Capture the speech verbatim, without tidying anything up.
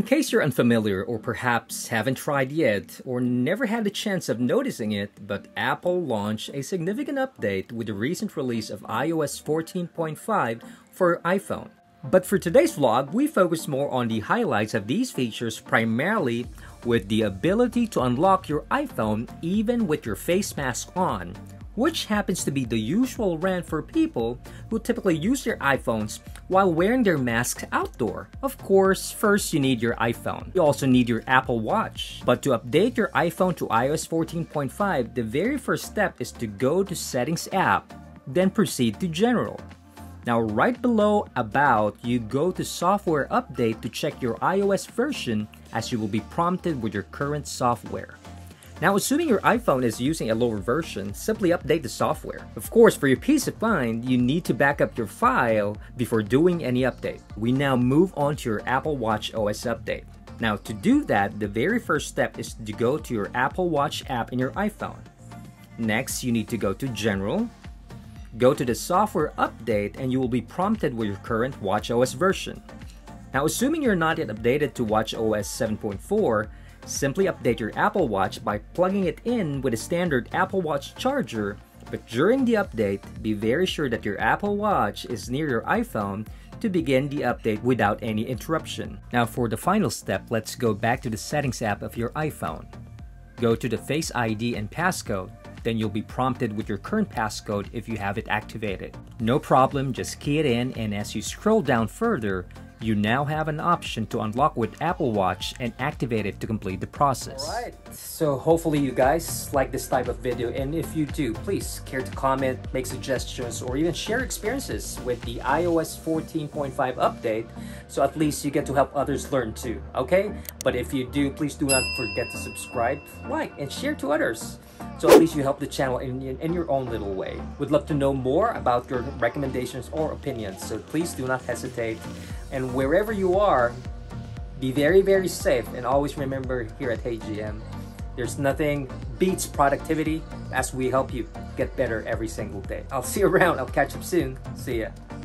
case you're unfamiliar or perhaps haven't tried yet or never had the chance of noticing it, but Apple launched a significant update with the recent release of i O S fourteen point five for iPhone. But for today's vlog, we focus more on the highlights of these features, primarily with the ability to unlock your iPhone even with your face mask on, which happens to be the usual rant for people who typically use their iPhones while wearing their masks outdoor. Of course, first you need your iPhone. You also need your Apple Watch. But to update your iPhone to i O S fourteen point five, the very first step is to go to Settings app, then proceed to General. Now right below About, you go to Software Update to check your iOS version, as you will be prompted with your current software. Now, assuming your iPhone is using a lower version, simply update the software. Of course, for your peace of mind, you need to back up your file before doing any update. We now move on to your Apple Watch O S update. Now, to do that, the very first step is to go to your Apple Watch app in your iPhone. Next, you need to go to General, go to the Software Update, and you will be prompted with your current watchOS version. Now, assuming you're not yet updated to watchOS seven point four, simply update your Apple Watch by plugging it in with a standard Apple Watch charger, but during the update, be very sure that your Apple Watch is near your iPhone to begin the update without any interruption. Now for the final step, let's go back to the Settings app of your iPhone. Go to the Face I D and passcode, then you'll be prompted with your current passcode if you have it activated. No problem, just key it in, and as you scroll down further, you now have an option to unlock with Apple Watch and activate it to complete the process. Alright, so hopefully you guys like this type of video, and if you do, please care to comment, make suggestions, or even share experiences with the i O S fourteen point five update, so at least you get to help others learn too, okay? But if you do, please do not forget to subscribe, like, and share to others, so at least you help the channel in, in, in your own little way. We'd love to know more about your recommendations or opinions, so please do not hesitate. And wherever you are, be very, very safe, and always remember here at Hey G M, there's nothing beats productivity as we help you get better every single day. I'll see you around. I'll catch up soon. See ya.